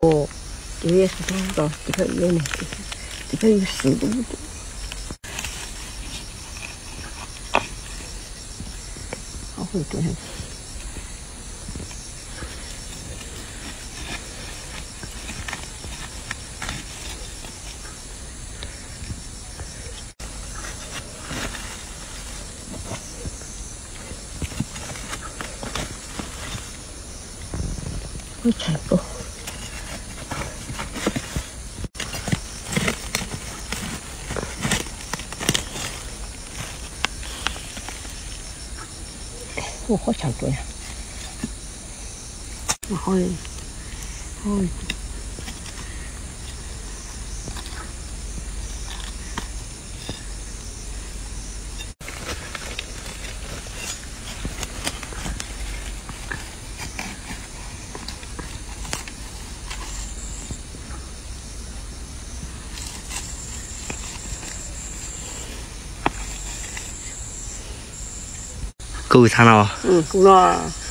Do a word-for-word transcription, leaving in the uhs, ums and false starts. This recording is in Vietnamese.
어, 위에서 돌아, 지금 얘네, 지금 쓰고. 하고 있네. 어, 잘 거. 어, 허, 잘 거야. 헐, 헐. Cùi thằng nào? 응, 구나.